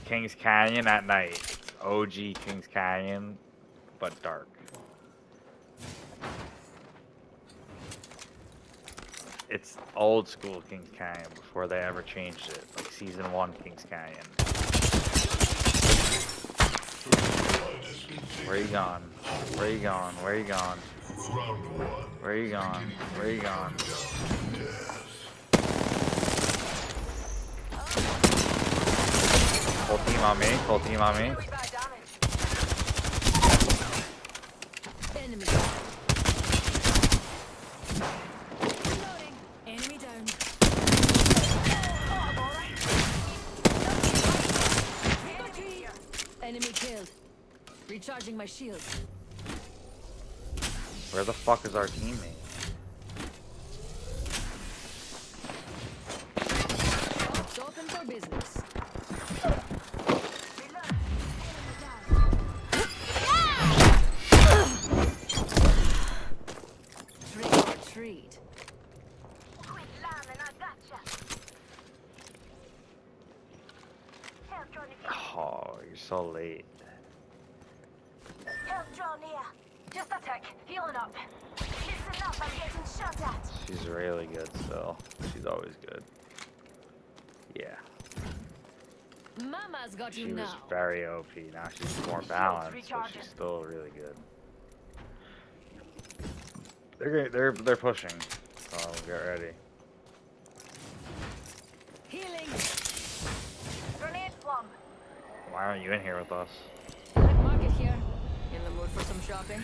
Kings Canyon at night. It's OG Kings Canyon, but dark. It's old school Kings Canyon before they ever changed it. Like season 1 Kings Canyon. Where you gone? Where you gone? Where you gone? Where you gone? Where you gone? Full team on me. Full team on me. Enemy. Enemy down. Enemy killed. Recharging my shield. Where the fuck is our teammate? It's open for business. Trick or treat. Oh, you're so late. Help draw near. Just a tick. Healing up. Listen up, I'm getting shot at. She's really good still. She's always good. Yeah. Mama's got She you was now. very OP. Now she's more balanced, but she's still really good. They're pushing. So get ready. Healing. Grenade bomb. Why aren't you in here with us? Black market here. In the mood for some shopping?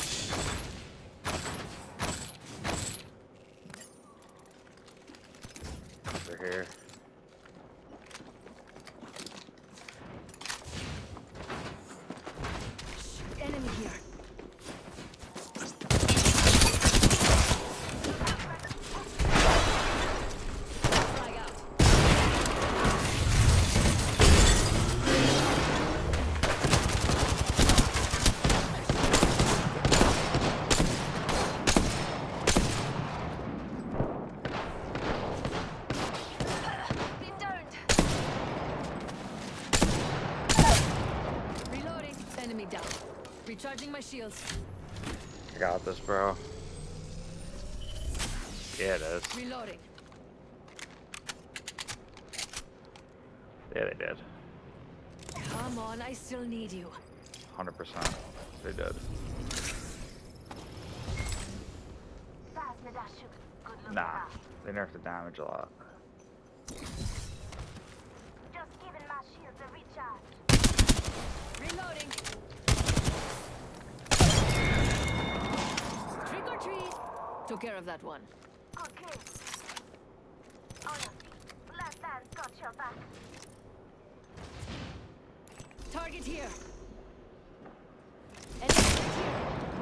They're here. Enemy here. Flag out. Been downed. Reloading. Enemy down. Recharging my shields. I got this, bro. Yeah, it is. Reloading. Yeah, they did. Come on, I still need you. 100%. They did. Fast, Nadashu. Good luck. Nah, they nerfed the damage a lot. Just giving my shields a recharge. Reloading. Trick or treat. Took care of that one. Good kill. On your feet. Last man's got your back. Target here. Enemy here.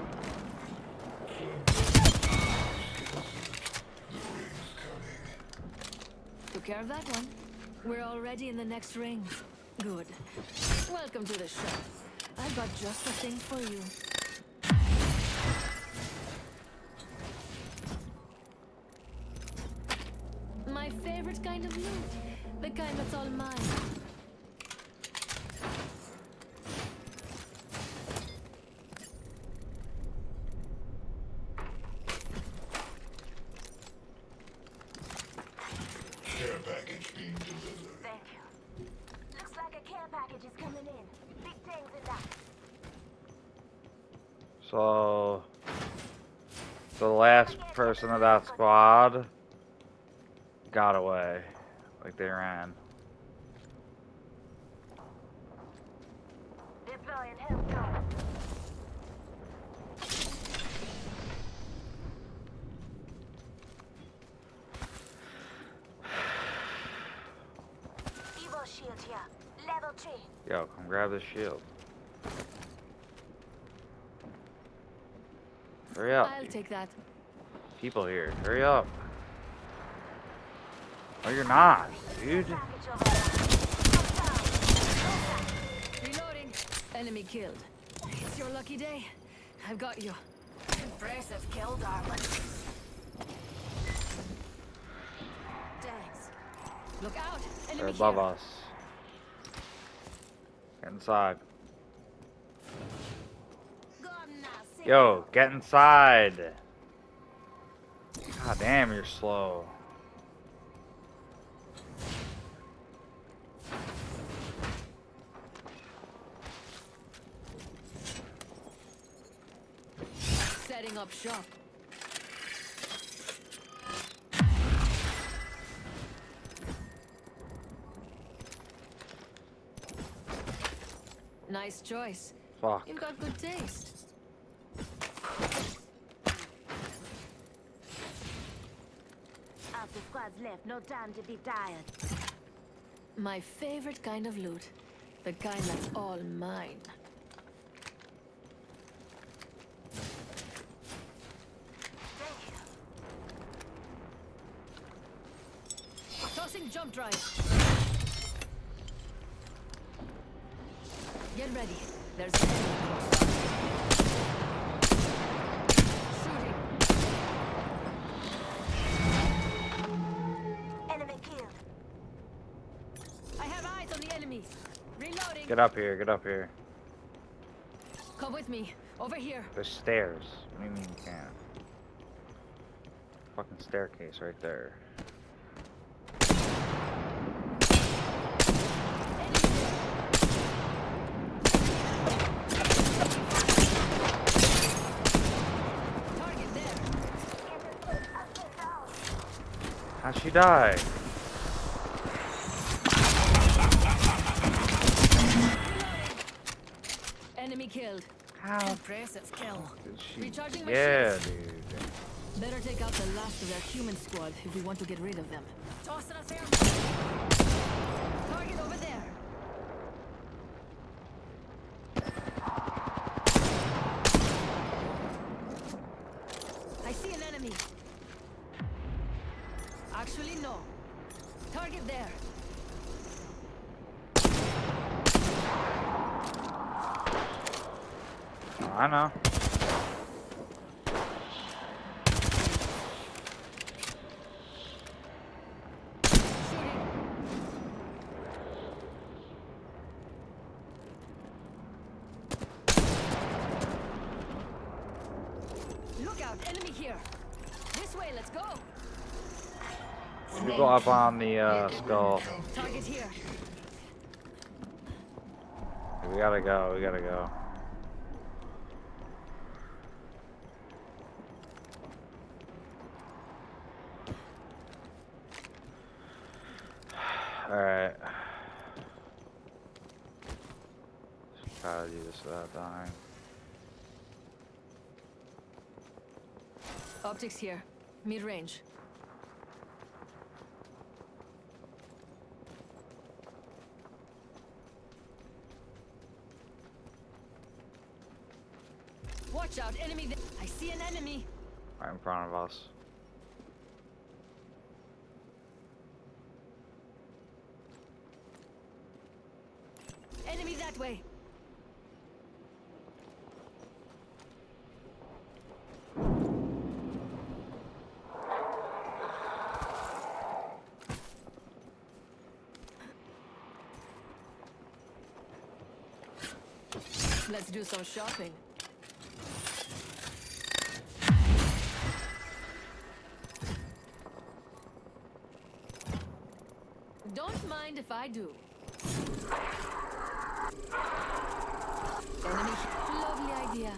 Took care of that one. We're already in the next ring. Good. Welcome to the show. I've got just the thing for you. My favorite kind of loot. The kind that's all mine. Care package being delivered. Thank you. Looks like a care package is coming in. Big things in that. So, the last person of that squad got away. Like they ran. Deploying health drone. Evo shield here. Level 3. Yo, come grab this shield. Hurry up. I'll take that. People here. Hurry up. Oh, you're not, dude. Package over there. Reloading. Enemy killed. It's your lucky day. I've got you. Impressive kill, darling. Thanks. Look out. They're Enemy above here. us. Get inside. Yo, get inside. God damn, you're slow. Setting up shop. Nice choice. Fuck. You've got good taste. Half the squad's left, no time to be tired. My favorite kind of loot. The kind that's all mine. Tossing jump drive. Get ready. There's an enemy close by. Shooting. Enemy killed. I have eyes on the enemy. Reloading. Get up here, get up here. Come with me. Over here. There's stairs. What do you mean you can't? Fucking staircase right there. Target there. How'd she die? Enemy killed. How? Impressive kill. Did she? Recharging my Yeah, shields. dude. Better take out the last of their human squad if we want to get rid of them. Tossing us air. Target over there. I see an enemy. Actually, no. Target there. Oh, I know. Shooting. Look out, enemy here. This way, let's go. You go up on the skull. Target here. We gotta go, we gotta go. Alright. Just try to do this without dying. Optics here. Mid-range. Watch out, enemy there. I see an enemy. Right in front of us. Enemy that way. Let's do some shopping. Don't mind if I do. Enemy. Lovely idea.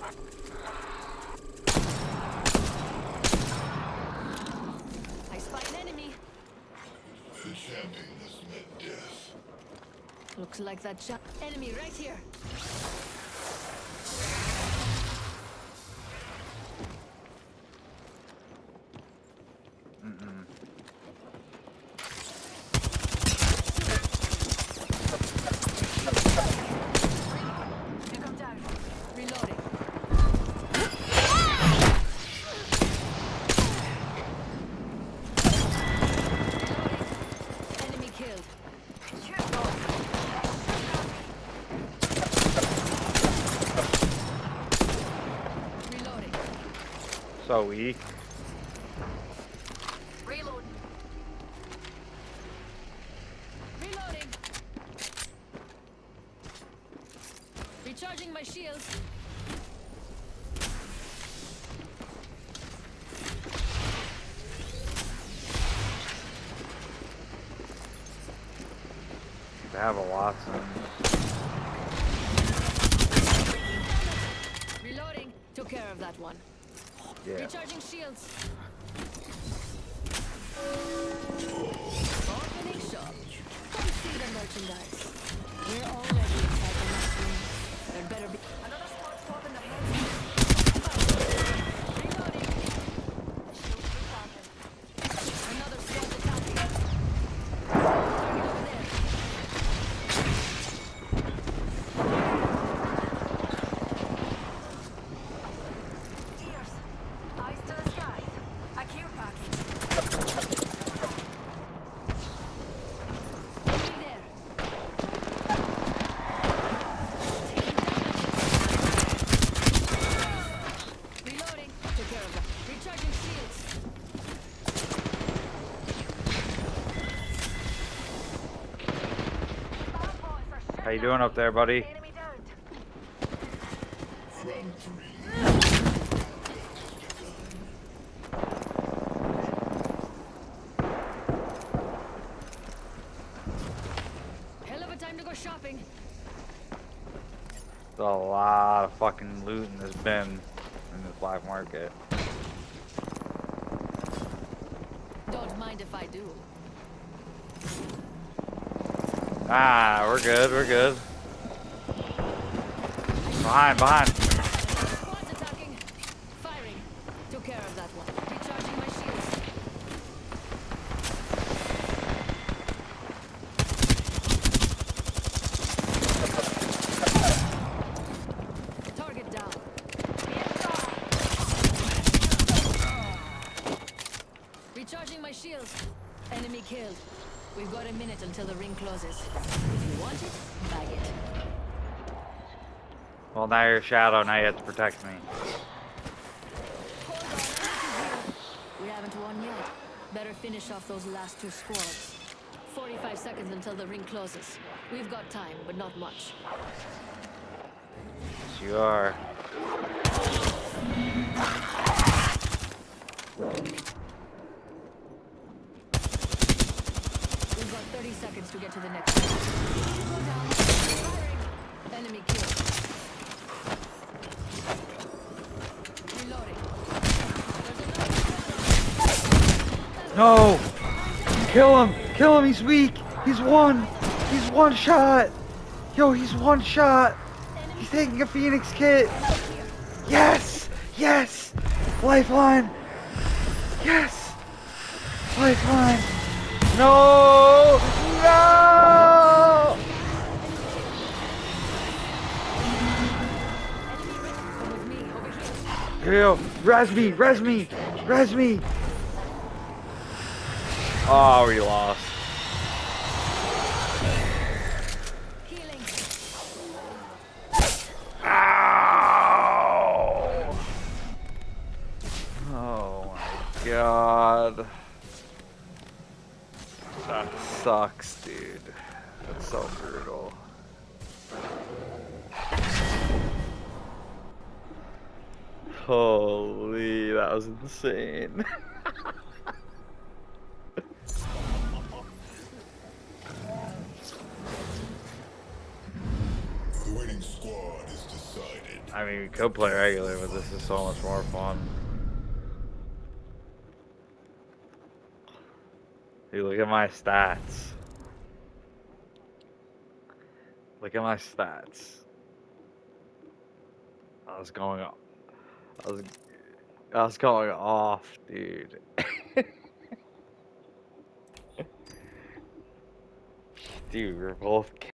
I spy an enemy. The champion has met death. Looks like that enemy right here. You come down. Reloading. Enemy killed. Reloading. So weak. Reload. Reloading. Recharging my shields. They have a lot of. Reloading. Took care of that one. Yeah. Recharging shields. Opening shop. Come see the merchandise. We're already inside the next room. There better be another squad swapping the heads. Reloading. The shields recharging. Another squad attacking. Target over there. Ears. Eyes to the skies. A care package. Enemy there. Reloading. Took care of that. Recharging shields. Bad boys are shooting How you at doing me. up there, buddy? Enemy downed. Round 3. Hell of a time to go shopping. There's a lot of fucking loot in this bin in this black market. Don't mind if I do. Ah, we're good, we're good. Behind. Squad's attacking. Firing. Took care of that one. Recharging my shields. Target down. Recharging my shields. Enemy killed. We've got a minute until the ring closes. If you want it, bag it. Well, now you're a shadow, now you have to protect me. Hold on, this is here. We haven't won yet. Better finish off those last two squads. 45 seconds until the ring closes. We've got time, but not much. Yes, you are. We've got 30 seconds to get to the next one. Go down. Firing. Enemy killed. Reloading. There's another. No! Kill him, he's weak! He's one shot! Yo, he's one shot! He's taking a Phoenix kit! Yes! Yes! Lifeline! Yes! Lifeline! No! No! Come with me, over here. Yo, res me! Oh, we lost. Healing. Ow! Oh my god. That sucks, dude. That's so brutal. Holy, that was insane. The winning squad is decided. I mean, we could play regular, but this is so much more fun. Dude, look at my stats. Look at my stats. I was going off. I was going off, dude. Dude, we're both